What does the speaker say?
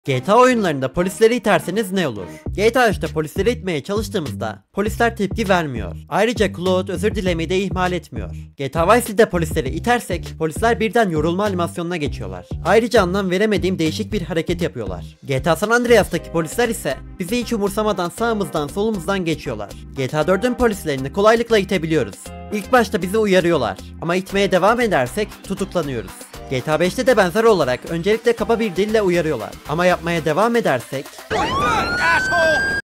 GTA oyunlarında polisleri iterseniz ne olur? GTA 3'te polisleri itmeye çalıştığımızda polisler tepki vermiyor. Ayrıca Claude özür dilemeyi de ihmal etmiyor. GTA Vice City'de polisleri itersek polisler birden yorulma animasyonuna geçiyorlar. Ayrıca anlam veremediğim değişik bir hareket yapıyorlar. GTA San Andreas'taki polisler ise bizi hiç umursamadan sağımızdan solumuzdan geçiyorlar. GTA 4'ün polislerini kolaylıkla itebiliyoruz. İlk başta bizi uyarıyorlar ama itmeye devam edersek tutuklanıyoruz. GTA 5'te de benzer olarak öncelikle kaba bir dille uyarıyorlar ama yapmaya devam edersek